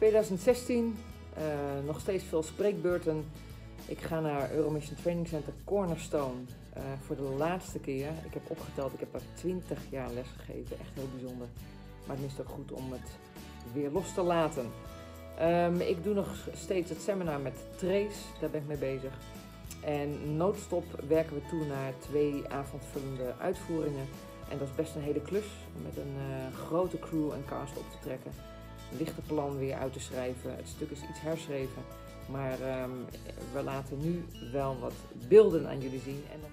2016, nog steeds veel spreekbeurten. Ik ga naar Euromission Training Center Cornerstone voor de laatste keer. Ik heb opgeteld, ik heb daar 20 jaar les gegeven. Echt heel bijzonder. Maar het is ook goed om het weer los te laten. Ik doe nog steeds het seminar met Trace, daar ben ik mee bezig. En non-stop werken we toe naar 2 avondvullende uitvoeringen. En dat is best een hele klus, om met een grote crew en cast op te trekken. Een lichte plan weer uit te schrijven. Het stuk is iets herschreven, maar we laten nu wel wat beelden aan jullie zien. En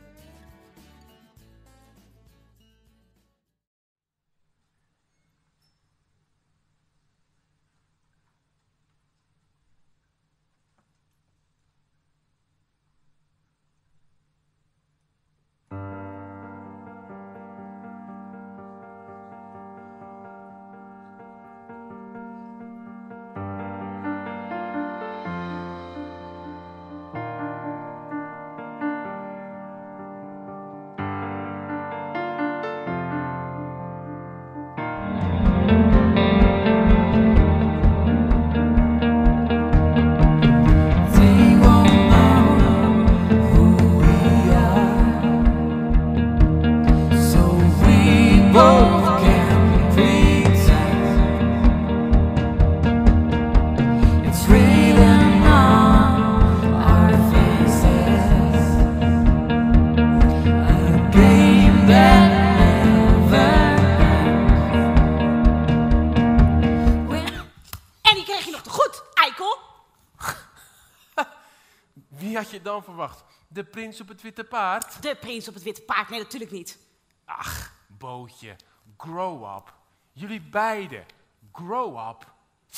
Wie had je dan verwacht? De prins op het witte paard? De prins op het witte paard? Nee, natuurlijk niet. Ach, Bootje. Grow up. Jullie beiden. Grow up.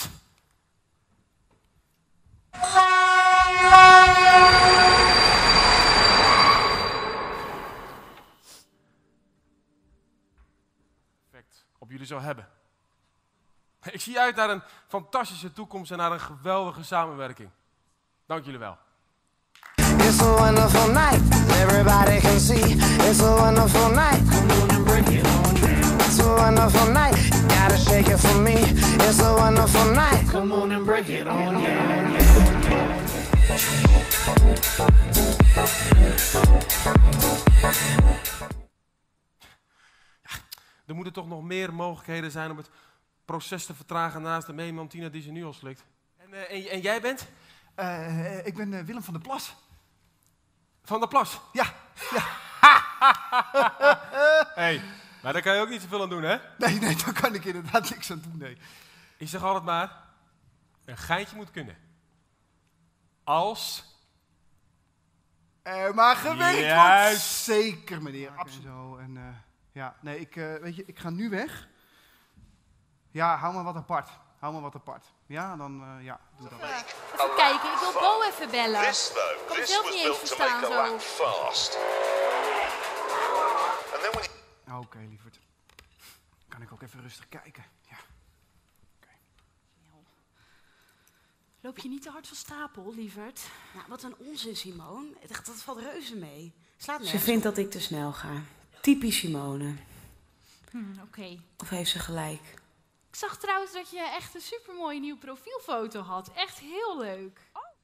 Perfect. Op jullie zo hebben. Ik zie uit naar een fantastische toekomst en naar een geweldige samenwerking. Dank jullie wel. It's a wonderful night, everybody can see. It's a wonderful night, come on and break it on down. It's a wonderful night, you gotta shake it for me. It's a wonderful night, come on and break it on down. Er moeten toch nog meer mogelijkheden zijn om het proces te vertragen naast de meemantina die ze nu al slikt. En jij bent? Ik ben Willem van der Plas. Van der Plas? Ja. Hey, maar daar kan je ook niet zoveel aan doen, hè? Nee, daar kan ik inderdaad niks aan doen, nee. Ik zeg altijd maar, een geintje moet kunnen. Als... maar gewerkt Juist. wordt. Zeker, meneer. Absoluut. Zo, en, ja, nee, weet je, ik ga nu weg. Ja, hou maar wat apart. Ja, dan, ja, doe dat. Even kijken, ik wil Bo even bellen. Ik kan het zelf niet eens verstaan zo. Oké, lieverd. Kan ik ook even rustig kijken? Ja. Okay. Loop je niet te hard van stapel, lieverd? Nou, wat een onzin, Simone. Dat valt reuze mee. Slaat nergens. Ze vindt dat ik te snel ga. Typisch Simone. Oké. Of heeft ze gelijk? Ik zag trouwens dat je echt een supermooie nieuwe profielfoto had. Echt heel leuk.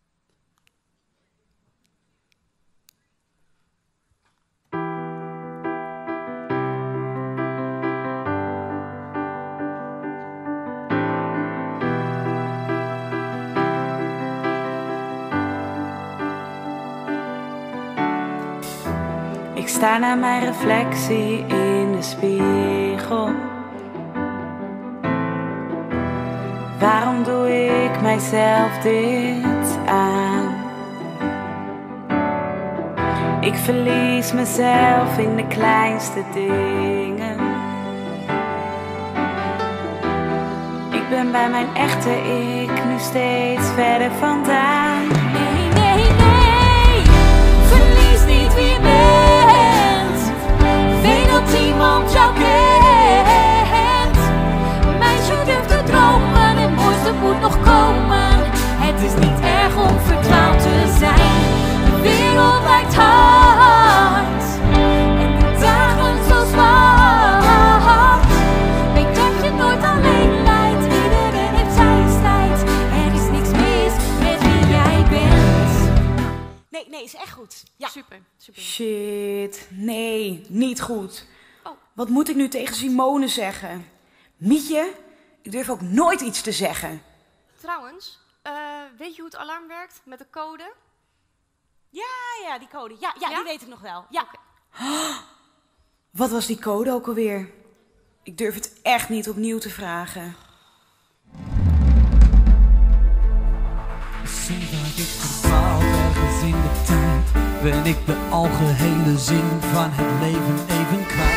Ik sta naar mijn reflectie in de spiegel. Waarom doe ik mijzelf dit aan? Ik verlies mezelf in de kleinste dingen. Ik ben bij mijn echte ik nu steeds verder vandaan. Nee, nee, nee. Verlies niet wie je bent. Weet dat iemand jou kent. Meisje durft te dromen, het mooiste moet nog komen. Het is niet erg om verdwaald te zijn. De wereld lijkt hard en de dagen zo zwart. Weet dat je nooit alleen lijdt, iedereen heeft zijn tijd. goed. Ja. Super. Shit, nee, niet goed. Oh. Wat moet ik nu tegen Simone zeggen? Mietje, ik durf ook nooit iets te zeggen. Trouwens, weet je hoe het alarm werkt met de code? Ja, die code. Ja, die weet ik nog wel. Ja. Wat was die code ook alweer? Ik durf het echt niet opnieuw te vragen. Sinds dat ik verdwaald ergens in de tijd, ben ik de algehele zin van het leven even kwijt.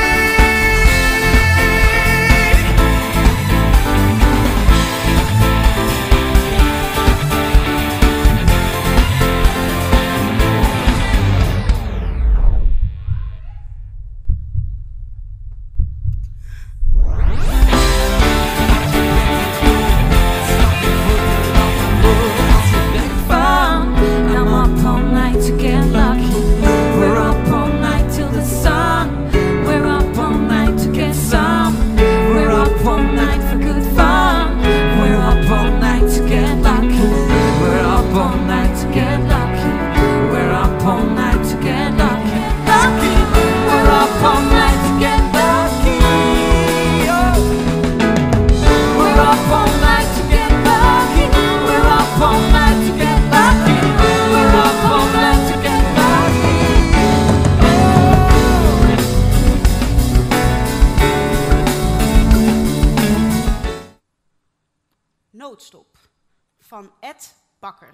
Noodstop van Ed Bakker.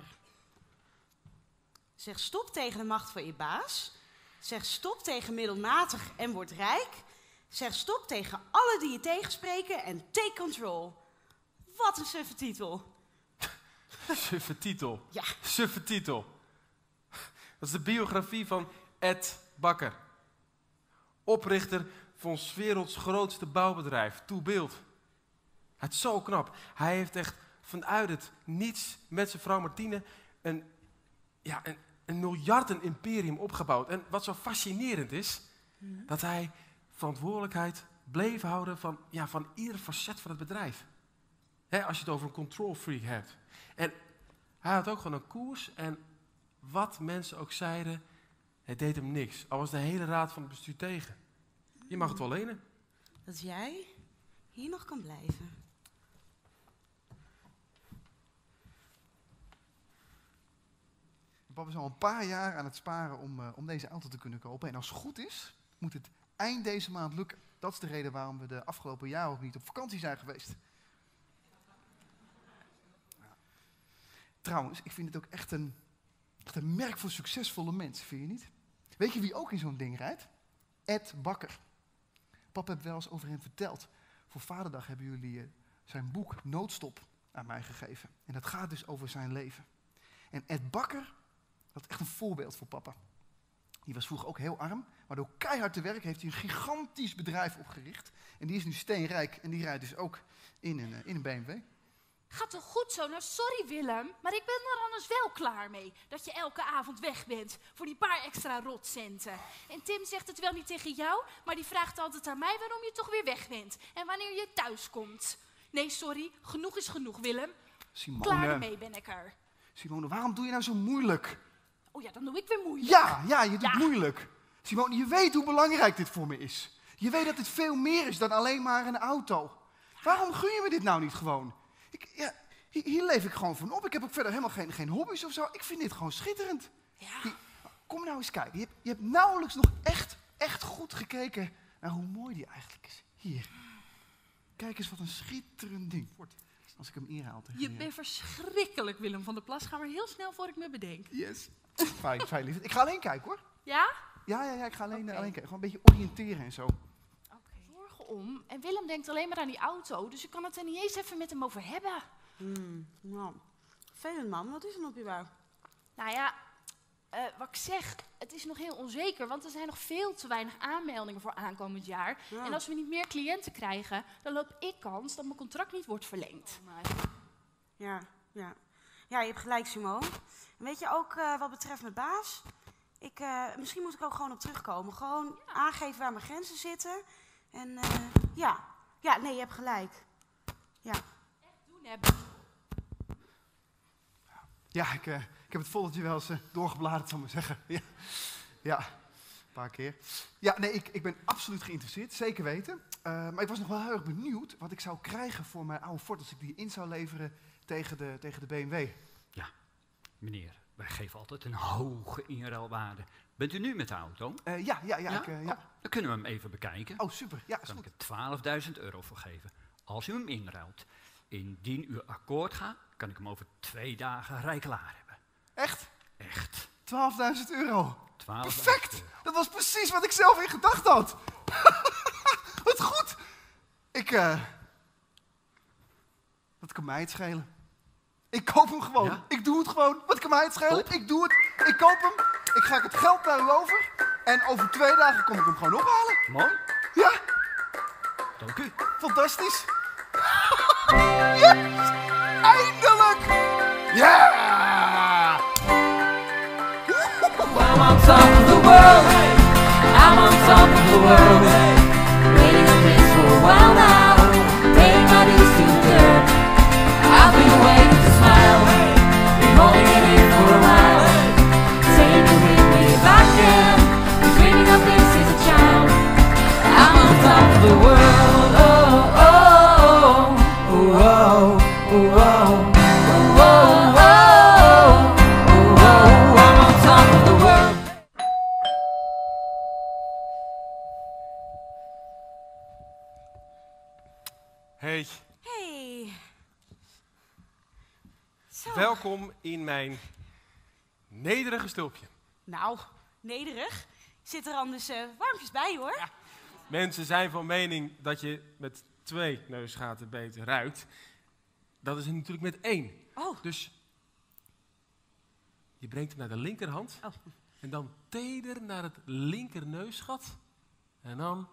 Zeg stop tegen de macht van je baas. Zeg stop tegen middelmatig en word rijk. Zeg stop tegen alle die je tegenspreken en take control. Wat een suffe titel. Suffe titel. Ja. Suffe titel. Dat is de biografie van Ed Bakker. Oprichter van ons werelds grootste bouwbedrijf, ToBuild. Het is zo knap. Hij heeft echt vanuit het niets met zijn vrouw Martine een miljarden-imperium opgebouwd. En wat zo fascinerend is, dat hij verantwoordelijkheid bleef houden van ieder facet van het bedrijf. Als je het over een control freak hebt. En hij had ook gewoon een koers en wat mensen ook zeiden, het deed hem niks. Al was de hele raad van het bestuur tegen. Je mag het wel lenen. Dat jij hier nog kan blijven. Papa is al een paar jaar aan het sparen om deze auto te kunnen kopen. En als het goed is, moet het eind deze maand lukken. Dat is de reden waarom we de afgelopen jaar ook niet op vakantie zijn geweest. Trouwens, ik vind het ook echt een merk voor succesvolle mensen, vind je niet? Weet je wie ook in zo'n ding rijdt? Ed Bakker. Papa heeft wel eens over hem verteld. Voor Vaderdag hebben jullie zijn boek Noodstop aan mij gegeven. En dat gaat dus over zijn leven. En Ed Bakker, dat is echt een voorbeeld voor papa. Die was vroeger ook heel arm, maar door keihard te werken heeft hij een gigantisch bedrijf opgericht. En die is nu steenrijk en die rijdt dus ook in een BMW. Gaat toch goed zo? Nou, sorry Willem, maar ik ben er anders wel klaar mee. Dat je elke avond weg bent voor die paar extra rotcenten. En Tim zegt het wel niet tegen jou, maar die vraagt altijd aan mij waarom je toch weer weg bent. En wanneer je thuis komt. Nee, sorry, genoeg is genoeg, Willem. Simone, Klaar ermee ben ik er. Simone, waarom doe je nou zo moeilijk? Oh ja, dan doe ik weer moeilijk. Ja, je doet moeilijk. Simone, je weet hoe belangrijk dit voor me is. Je weet dat dit veel meer is dan alleen maar een auto. Waarom gun je me dit nou niet gewoon? Hier leef ik gewoon van op. Ik heb ook verder helemaal geen hobby's of zo. Ik vind dit gewoon schitterend. Ja. Kom nou eens kijken. Je hebt nauwelijks nog echt goed gekeken naar hoe mooi die eigenlijk is. Hier. Kijk eens wat een schitterend ding. Als ik hem inhaal. Je bent verschrikkelijk, Willem van der Plas. Ga maar heel snel voor ik me bedenk. Yes. Fijn, lief. Ik ga alleen kijken, hoor. Ja? Ja, ik ga alleen kijken. Gewoon een beetje oriënteren en zo. Zorgen om. En Willem denkt alleen maar aan die auto, dus ik kan het er niet eens even met hem over hebben. Nou, vervelend man, wat is er op je buik? Nou ja, wat ik zeg, het is nog heel onzeker, want er zijn nog veel te weinig aanmeldingen voor aankomend jaar. Ja. En als we niet meer cliënten krijgen, dan loop ik kans dat mijn contract niet wordt verlengd. Ja, je hebt gelijk, Simone. En weet je ook wat betreft mijn baas? Misschien moet ik ook gewoon op terugkomen. Gewoon aangeven waar mijn grenzen zitten. En nee, je hebt gelijk. Ja. Echt doen hebben. Ja, ik heb het foldertje wel eens doorgebladerd, zal ik maar zeggen. Ja, een paar keer. Ja, nee, ik ben absoluut geïnteresseerd, zeker weten. Maar ik was nog wel heel erg benieuwd wat ik zou krijgen voor mijn oude Ford als ik die in zou leveren tegen de BMW. Ja, meneer, wij geven altijd een hoge inruilwaarde. Bent u nu met de auto? Ja. Dan kunnen we hem even bekijken. Oh, super. Ja, is Kan goed. ik er 12.000 euro voor geven. Als u hem inruilt. Indien u akkoord gaat, kan ik hem over 2 dagen rij klaar hebben. Echt? Echt. 12.000 euro. 12.000 Perfect! euro. Dat was precies wat ik zelf in gedachten had. Wat goed! Wat kan mij het schelen? Ik koop hem gewoon. Ja? Ik doe het gewoon. Wat kan mij het schelen? Top. Ik doe het. Ik koop hem. Ik ga het geld naar u over. En over 2 dagen kom ik hem gewoon ophalen. Mooi. Ja, Dank u. fantastisch. Yes! Eindelijk! Ja! I'm on top of the world. I'm on top of the world. Waiting on this for a while now. Paying my dues to the dirt. I've been waiting to smile. Been holding it in for a while. Take it with me if I can. Been dreaming of this as a child. I'm on top of the world. Oh, oh, oh, oh, oh, oh. Hey, Hey. Zo. welkom in mijn nederige stulpje. Nou, nederig. Zit er anders warmpjes bij, hoor. Mensen zijn van mening dat je met 2 neusgaten beter ruikt. Dat is er natuurlijk met 1. Oh. Dus je brengt hem naar de linkerhand. Oh. En dan teder naar het linkerneusgat. En dan...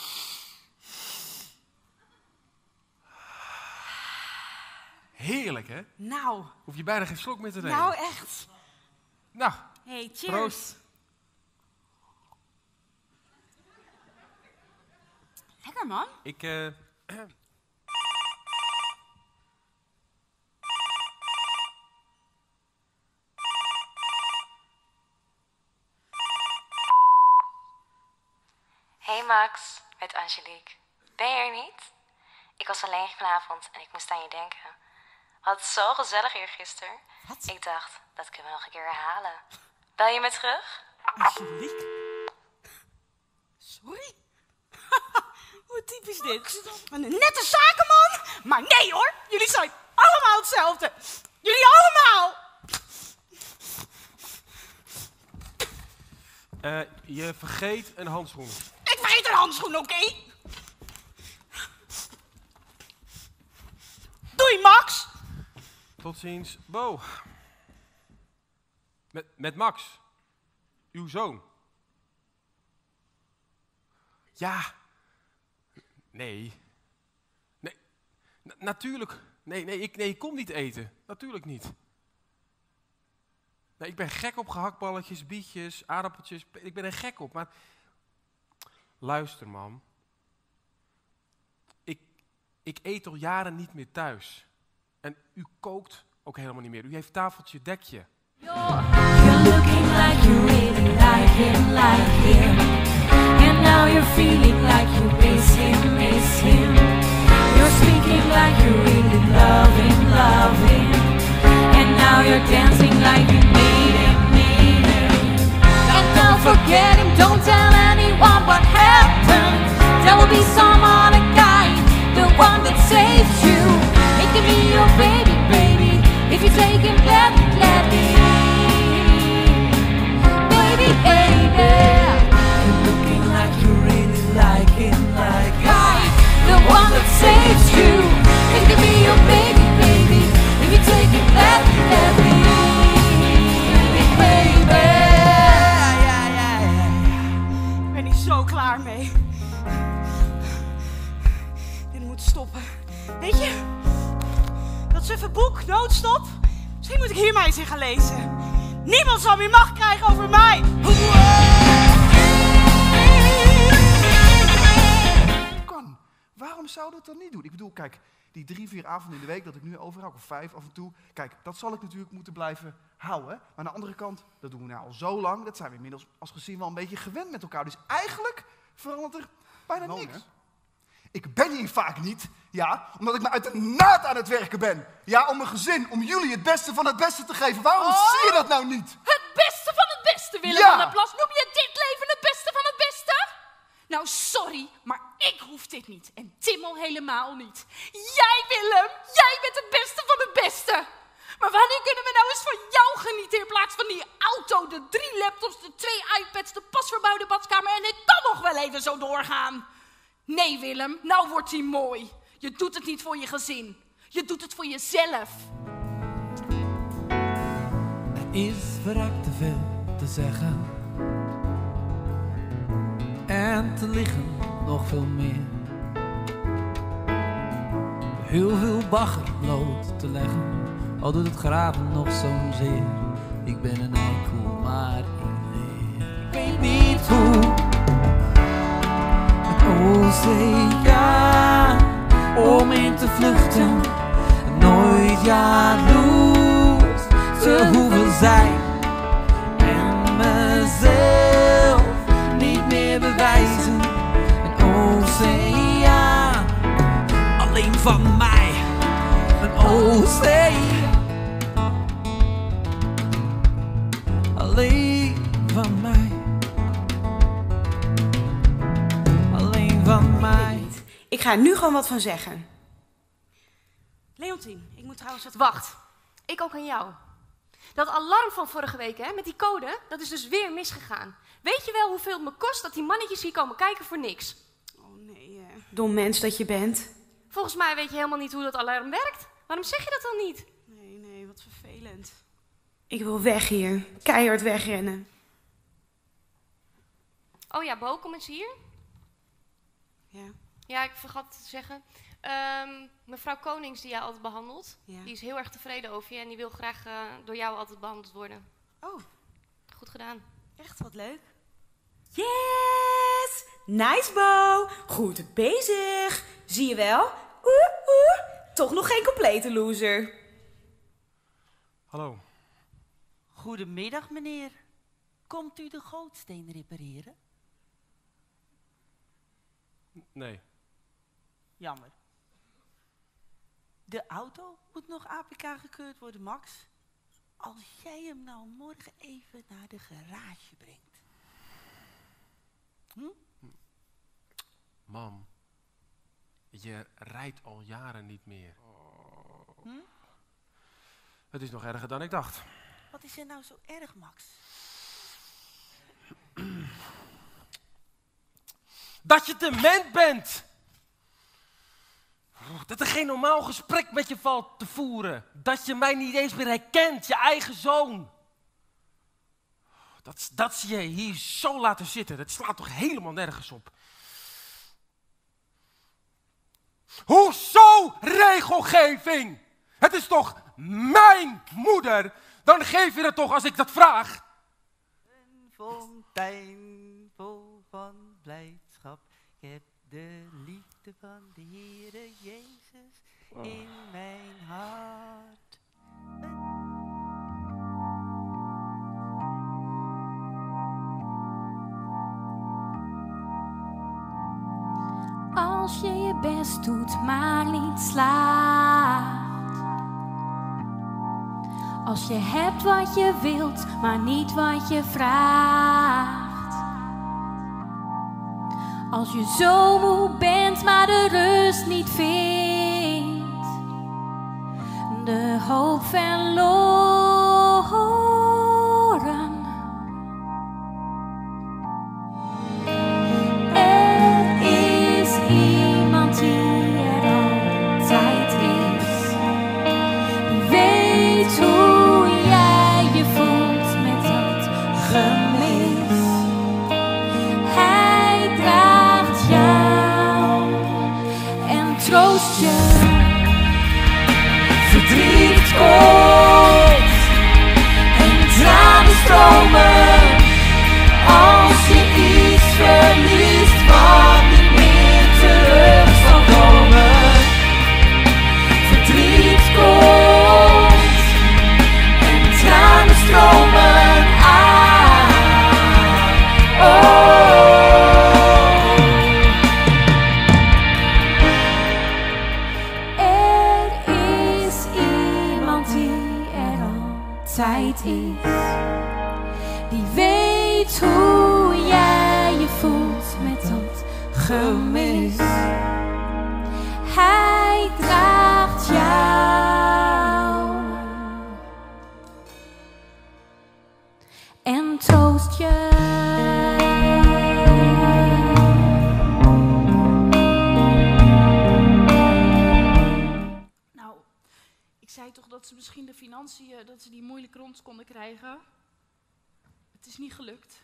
Heerlijk, hè? Nou, Hoef je bijna geen slok meer te nemen. nou echt. Nou, Hey, cheers. proost. Lekker, man. Ik, Hey Max, met Angelique. Ben je er niet? Ik was alleen vanavond en ik moest aan je denken. We hadden het zo gezellig hier gisteren. Wat? Ik dacht, dat kunnen we nog een keer herhalen. Bel je me terug? Angelique? Sorry? Hoe typisch dit. Een nette zakenman. Maar nee hoor, jullie zijn allemaal hetzelfde. Jullie allemaal. je vergeet een handschoen. Ik vergeet een handschoen, oké? Doei, Max. Tot ziens, Bo. Met Max. Uw zoon. Ja. Nee. Nee. Natuurlijk. Nee, ik kom niet eten. Natuurlijk niet. Nee, ik ben gek op gehaktballetjes, bietjes, aardappeltjes. Ik ben er gek op, maar... Luister, man. Ik eet al jaren niet meer thuis. En u kookt ook helemaal niet meer. U heeft tafeltje, dekje. You're looking like you really like him. And now you're feeling like you miss him. You're speaking like you really love him. And now you're dancing like you need him. And don't forget him, don't tell anyone what happened. There will be some other guy, the one that saves you. He can be your baby, if you take him, let me. You're looking like you really like him. The one that saves you. It can be your baby. If you take it, let me. Baby. Ik ben hier zo klaar mee. Dit moet stoppen. Weet je, dat suffe boek, Noodstop. Misschien moet ik hier maar eens in gaan lezen. Niemand zal meer macht krijgen over mij. Kan. Waarom zou dat dan niet doen? Ik bedoel, kijk, Die 3-4 avonden in de week dat ik nu overhoud, of 5 af en toe. Kijk, dat zal ik natuurlijk moeten blijven houden. Maar aan de andere kant, dat doen we nou al zo lang. Dat zijn we inmiddels als gezin wel een beetje gewend met elkaar. Dus eigenlijk verandert er bijna niks. Ik ben hier vaak niet, ja, omdat ik me uit de naad aan het werken ben. Ja, om mijn gezin, om jullie het beste van het beste te geven. Waarom zie je dat nou niet? Het beste van het beste, Willem Ja. van der Plas. Noem je dit leven het beste van het beste? Nou, sorry, maar ik hoef dit niet. En Tim al helemaal niet. Jij, Willem, jij bent het beste van het beste. Maar wanneer kunnen we nou eens van jou genieten in plaats van die auto, de 3 laptops, de 2 iPads, de pas verbouwde badkamer en ik kan nog wel even zo doorgaan. Nee, Willem, nou wordt hij mooi. Je doet het niet voor je gezin. Je doet het voor jezelf. Er is verrekt te veel te zeggen. En te liggen nog veel meer. Heel veel bagger bloot te leggen. Al doet het graven nog zozeer. Ik ben een eikel, maar ik leer. Ik weet niet hoe. Oceaan om in te vluchten, nooit jaloers te hoeven zijn en mezelf niet meer bewijzen. Een oceaan, alleen van mij, een oceaan, alleen van mij. Van mij. Ik ga er nu gewoon wat van zeggen. Leontien, ik moet trouwens wat... Wacht, ik ook aan jou. Dat alarm van vorige week, hè, met die code, dat is dus weer misgegaan. Weet je wel hoeveel het me kost dat die mannetjes hier komen kijken voor niks? Oh nee, dom mens dat je bent. Volgens mij weet je helemaal niet hoe dat alarm werkt. Waarom zeg je dat dan niet? Nee, wat vervelend. Ik wil weg hier. Keihard wegrennen. Oh ja, Bo, kom eens hier. Ja. Ja, ik vergat te zeggen. Mevrouw Konings, die jij altijd behandelt, Ja. die is heel erg tevreden over je en die wil graag door jou altijd behandeld worden. Oh. Goed gedaan. Echt, wat leuk. Yes! Nice, Bo. Goed bezig. Zie je wel? Toch nog geen complete loser. Hallo. Goedemiddag, meneer. Komt u de gootsteen repareren? Nee. Jammer. De auto moet nog APK gekeurd worden, Max. Als jij hem nou morgen even naar de garage brengt. Mam, je rijdt al jaren niet meer. Het is nog erger dan ik dacht. Wat is er nou zo erg, Max? Dat je dement bent! Dat er geen normaal gesprek met je valt te voeren. Dat je mij niet eens meer herkent, je eigen zoon. Dat zie je hier zo laten zitten. Dat slaat toch helemaal nergens op. Hoezo regelgeving? Het is toch mijn moeder? Dan geef je het toch als ik dat vraag? Een fontein vol van blijdschap. Ik heb de liefde van de Heere Jezus in mijn hart. Als je je best doet, maar niet slaagt. Als je hebt wat je wilt, maar niet wat je vraagt. Als je zo moe bent, maar de rust niet vindt. De hoop verloren. Er is iemand die er altijd is. Die weet hoe jij je voelt met dat gemis. Hij draagt jou en troost je. Verdriet komt. altijd is. Die weet hoe jij je voelt met dat gemis. Hij draagt jou en troost je. Nou, ik zei toch dat ze misschien de financiën, dat ze die moeilijk rond konden krijgen. Het is niet gelukt.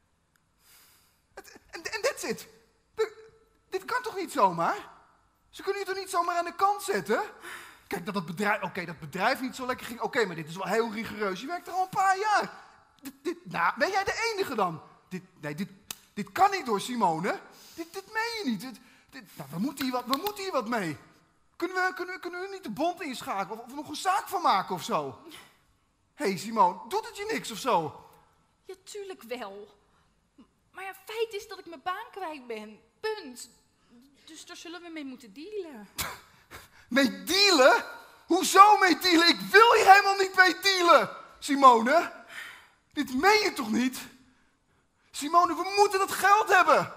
En that's it. Dit kan toch niet zomaar? Ze kunnen je toch niet zomaar aan de kant zetten? Kijk, dat bedrijf niet zo lekker ging. Oké, maar dit is wel heel rigoureus. Je werkt er al een paar jaar. Nou, ben jij de enige dan? Dit kan niet door, Simone. Dit meen je niet. Nou, we moeten hier wat mee. Kunnen we niet de bond inschakelen of nog een zaak van maken of zo? Hé, Simone, doet het je niks of zo? Ja, tuurlijk wel. Maar ja, feit is dat ik mijn baan kwijt ben. Punt. Dus daar zullen we mee moeten dealen. Mee dealen? Hoezo mee dealen? Ik wil hier helemaal niet mee dealen, Simone. Dit meen je toch niet? Simone, we moeten dat geld hebben.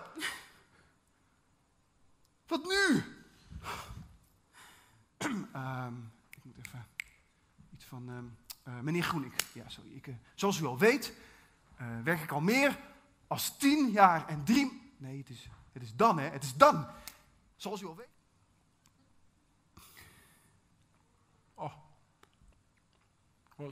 Wat nu? Ik moet even iets van... meneer Groening. Ja, sorry. Zoals u al weet, werk ik al meer als 10 jaar en 3... Nee, het is dan, hè. Het is dan. Zoals u al weet. Oh. Wat.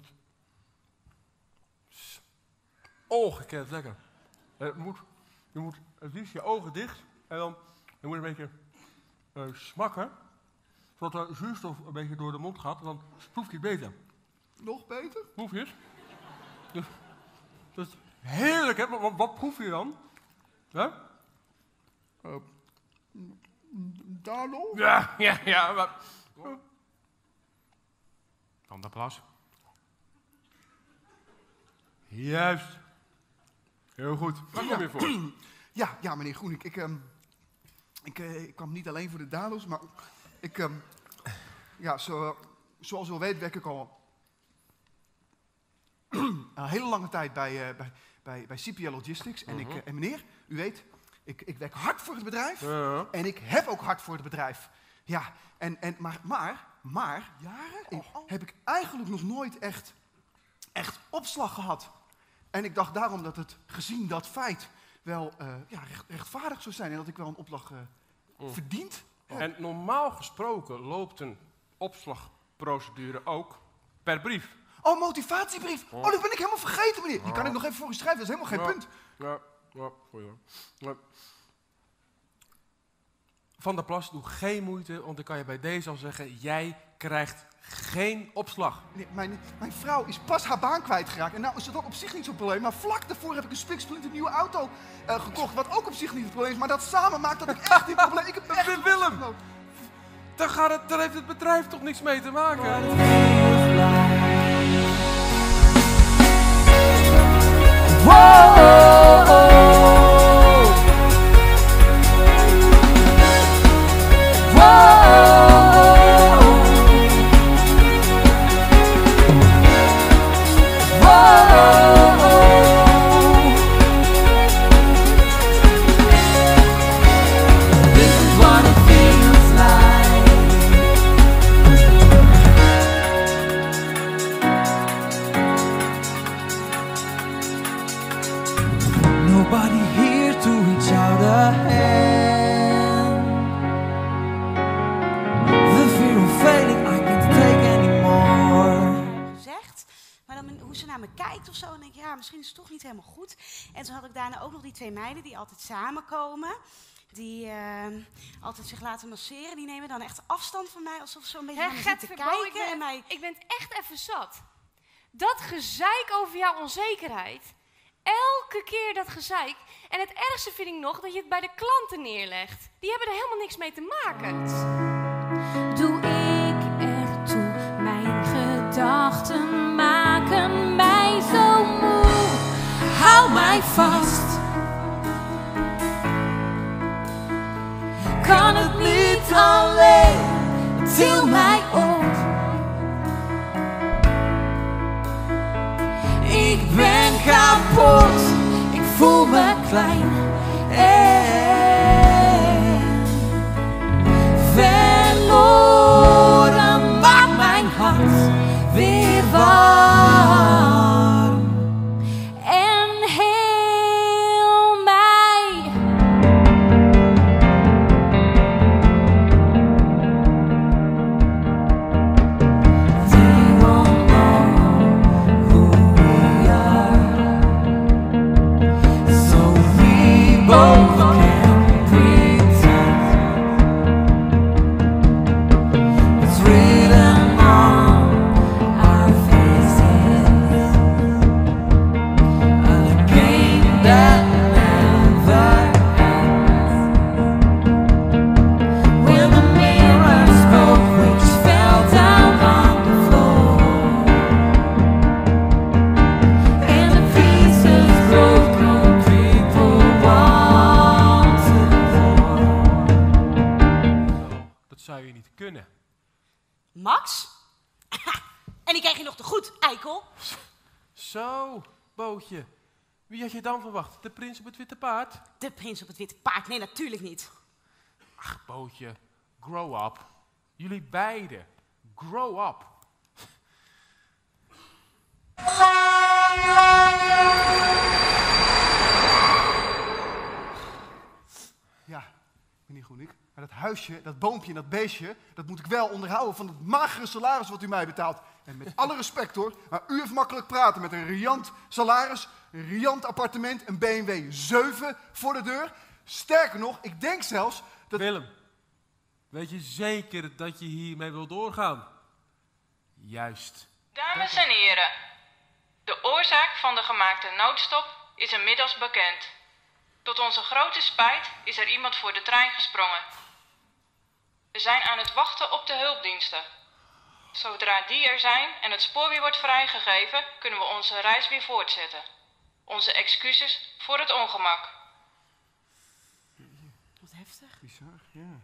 Ongekend lekker. Je moet het liefst je ogen dicht en dan je moet een beetje smakken, zodat de zuurstof een beetje door de mond gaat en dan proef je het beter. Nog beter? Proef je het? Dus, dat is heerlijk, hè? Wat proef je dan? Hè? Dalo? Ja. Maar... Dan de applaus. Juist. Heel goed. Waar kom je voor? Ja, meneer Groening. Ik kwam niet alleen voor de Dalo's, maar zoals u al weet werk ik al een hele lange tijd bij CPL Logistics. En meneer, u weet, ik werk hard voor het bedrijf en ik heb ook hard voor het bedrijf. Ja, maar jaren heb ik eigenlijk nog nooit echt opslag gehad. En ik dacht daarom dat het, gezien dat feit, wel rechtvaardig zou zijn en dat ik wel een opslag verdient. En normaal gesproken loopt een opslagprocedure ook per brief. Oh, motivatiebrief. Oh, dat ben ik helemaal vergeten, meneer. Die kan ik nog even voor u schrijven, dat is helemaal geen punt. Ja, goed hoor. Van der Plas, doe geen moeite, want dan kan je bij deze al zeggen, jij krijgt geen opslag. Nee, mijn vrouw is pas haar baan kwijtgeraakt. En nou is dat ook op zich niet zo'n probleem. Maar vlak daarvoor heb ik een spiksplinter nieuwe auto gekocht. Wat ook op zich niet het probleem is. Maar dat samen maakt dat ik echt dit probleem... Ik heb echt Willem, daar heeft het bedrijf toch niks mee te maken? Misschien is het toch niet helemaal goed. En toen had ik daarna ook nog die 2 meiden die altijd samenkomen. Die altijd zich laten masseren. Die nemen dan echt afstand van mij. Alsof ze zo'n beetje naar me zitten kijken. Ik ben echt even zat. Dat gezeik over jouw onzekerheid. Elke keer dat gezeik. En het ergste vind ik nog dat je het bij de klanten neerlegt. Die hebben er helemaal niks mee te maken. Doe ik er toe. Mijn gedachten maken mij zo moe. Hou mij vast. Kan het niet alleen. Til mij op. Ik ben kapot, ik voel me klein en verloren, maakt mijn hart weer warm en heel mij. They won't know who we are, so we both can pretend it's written on our faces, a game that never ends. When the mirror spoke, which fell down on the floor, and the pieces broken, people wanted more. Dat zou je niet kunnen. Max? En die krijg je nog te goed, eikel. Zo, Bootje. Wie had je dan verwacht? De prins op het witte paard? De prins op het witte paard? Nee, natuurlijk niet. Ach, Bootje. Grow up. Jullie beiden. Grow up. Ja, meneer Groenik. Maar dat huisje, dat boompje en dat beestje, dat moet ik wel onderhouden van het magere salaris wat u mij betaalt. En met alle respect hoor, maar u heeft makkelijk praten met een riant salaris, een riant appartement, een BMW 7 voor de deur. Sterker nog, ik denk zelfs dat... Willem, weet je zeker dat je hiermee wil doorgaan? Juist. Dames en heren, de oorzaak van de gemaakte noodstop is inmiddels bekend. Tot onze grote spijt is er iemand voor de trein gesprongen. We zijn aan het wachten op de hulpdiensten. Zodra die er zijn en het spoor weer wordt vrijgegeven, kunnen we onze reis weer voortzetten. Onze excuses voor het ongemak. Wat heftig. Bizar, ja.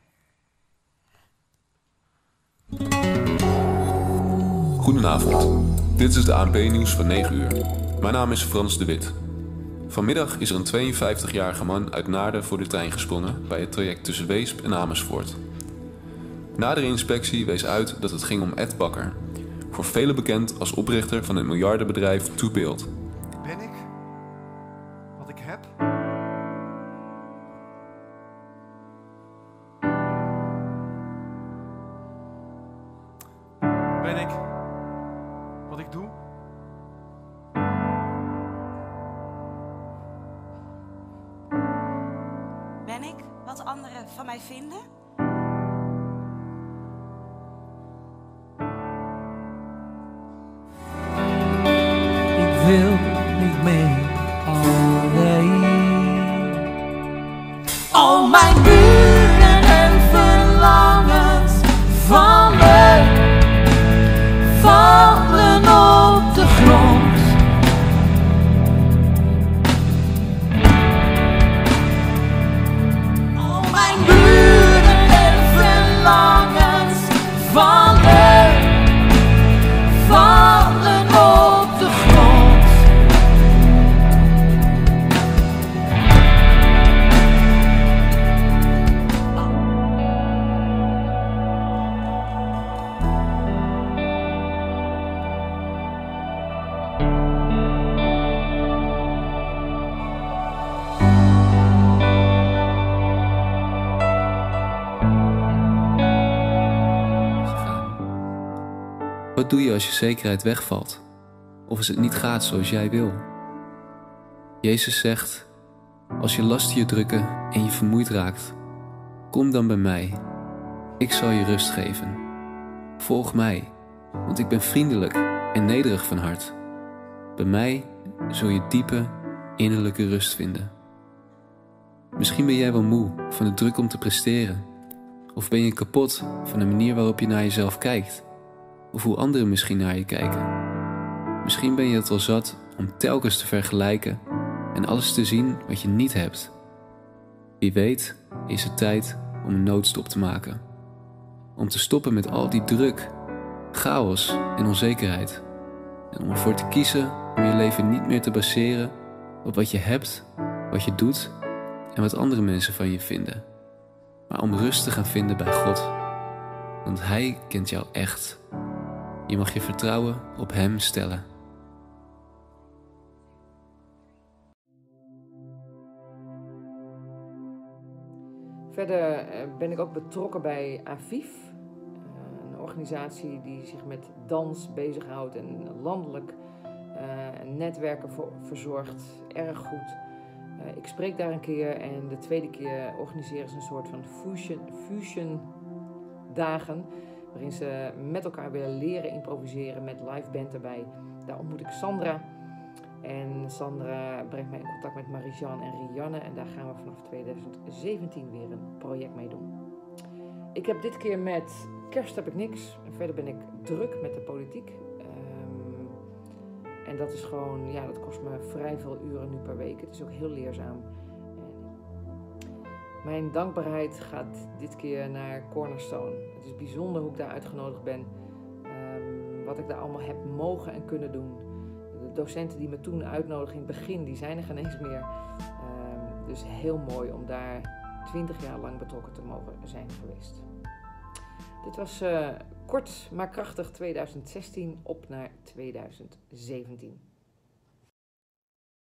Goedenavond. Dit is de ANP-nieuws van 9 uur. Mijn naam is Frans de Wit. Vanmiddag is er een 52-jarige man uit Naarden voor de trein gesprongen bij het traject tussen Weesp en Amersfoort. Nadere inspectie wees uit dat het ging om Ed Bakker, voor velen bekend als oprichter van het miljardenbedrijf ToBuild. Ben ik wat ik heb? Ben ik wat ik doe? Ben ik wat anderen van mij vinden? Ik wil niet meer alleen. Al mijn buren en verlangens vallen op de grond. Al mijn buren en verlangens vallen op de grond. Wat doe je als je zekerheid wegvalt? Of als het niet gaat zoals jij wil? Jezus zegt, als je lasten je drukken en je vermoeid raakt, kom dan bij mij. Ik zal je rust geven. Volg mij, want ik ben vriendelijk en nederig van hart. Bij mij zul je diepe innerlijke rust vinden. Misschien ben jij wel moe van de druk om te presteren. Of ben je kapot van de manier waarop je naar jezelf kijkt. Of hoe anderen misschien naar je kijken. Misschien ben je het al zat om telkens te vergelijken en alles te zien wat je niet hebt. Wie weet is het tijd om een noodstop te maken. Om te stoppen met al die druk, chaos en onzekerheid. En om ervoor te kiezen om je leven niet meer te baseren op wat je hebt, wat je doet en wat andere mensen van je vinden. Maar om rust te gaan vinden bij God. Want Hij kent jou echt. Je mag je vertrouwen op Hem stellen. Verder ben ik ook betrokken bij AVIF, een organisatie die zich met dans bezighoudt en landelijk netwerken verzorgt. Erg goed. Ik spreek daar een keer en de tweede keer organiseren ze een soort van fusion dagen, waarin ze met elkaar willen leren improviseren met live band erbij. Daar ontmoet ik Sandra. En Sandra brengt mij in contact met Marie-Jeanne en Rianne. En daar gaan we vanaf 2017 weer een project mee doen. Ik heb dit keer met kerst heb ik niks. En verder ben ik druk met de politiek. En dat is gewoon, ja, dat kost me vrij veel uren nu per week. Het is ook heel leerzaam. Mijn dankbaarheid gaat dit keer naar Cornerstone. Het is bijzonder hoe ik daar uitgenodigd ben. Wat ik daar allemaal heb mogen en kunnen doen. De docenten die me toen uitnodigden in het begin, die zijn er geen eens meer. Dus heel mooi om daar 20 jaar lang betrokken te mogen zijn geweest. Dit was kort maar krachtig 2016 op naar 2017.